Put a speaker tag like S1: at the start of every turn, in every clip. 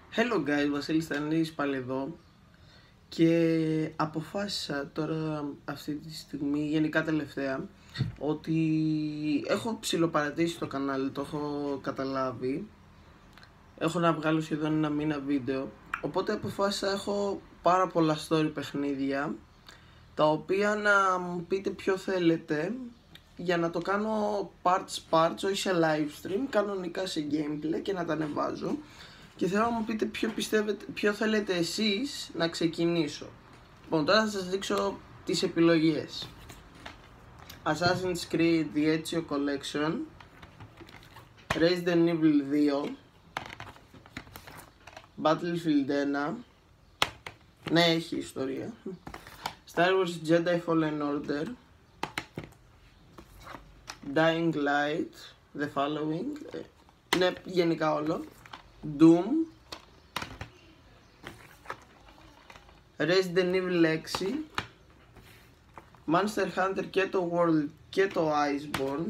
S1: Hello guys, Βασίλης Στανής πάλι εδώ και αποφάσισα τώρα αυτή τη στιγμή, γενικά τελευταία, ότι έχω ψιλοπαρατήσει το κανάλι, το έχω καταλάβει. Έχω να βγάλω σχεδόν ένα μήνα βίντεο, οπότε αποφάσισα, έχω πάρα πολλά story παιχνίδια, τα οποία να μου πείτε ποιο θέλετε, για να το κάνω parts, όχι σε live stream, κανονικά σε gameplay και να τα ανεβάζω. Και θέλω να μου πείτε ποιο θέλετε εσείς να ξεκινήσω. Λοιπόν, τώρα θα σας δείξω τις επιλογές. Assassin's Creed The Ezio Collection, Resident Evil 2, Battlefield 1, ναι, έχει ιστορία, Star Wars Jedi Fallen Order, Dying Light, The Following, ναι, γενικά όλο, Doom, Resident Evil 6, Monster Hunter και το World και το Iceborne.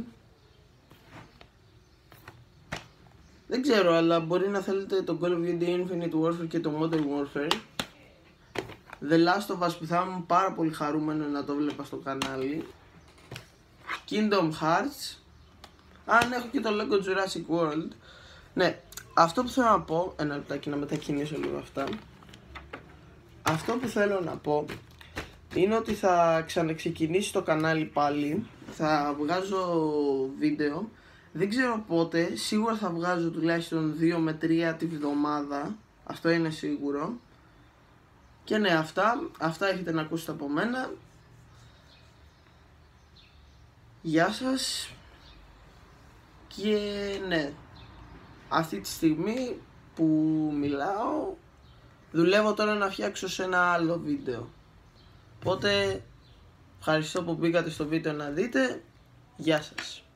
S1: Δεν ξέρω, αλλά μπορεί να θέλετε το Call of Duty Infinite Warfare και το Modern Warfare. The Last of Us, που θα ήμουν πάρα πολύ χαρούμενο να το βλέπα στο κανάλι. Kingdom Hearts. Αν έχω και το Lego Jurassic World. Ναι, αυτό που θέλω να πω, ένα λεπτάκι να μετακινήσω λίγο αυτά. Αυτό που θέλω να πω είναι ότι θα ξαναξεκινήσει το κανάλι πάλι. Θα βγάζω βίντεο. Δεν ξέρω πότε, σίγουρα θα βγάζω τουλάχιστον 2 με 3 τη βδομάδα. Αυτό είναι σίγουρο. Και ναι, αυτά έχετε να ακούσετε από μένα. Γεια σας. Και ναι, αυτή τη στιγμή που μιλάω, δουλεύω τώρα να φτιάξω σε ένα άλλο βίντεο. Οπότε ευχαριστώ που μπήκατε στο βίντεο να δείτε. Γεια σας.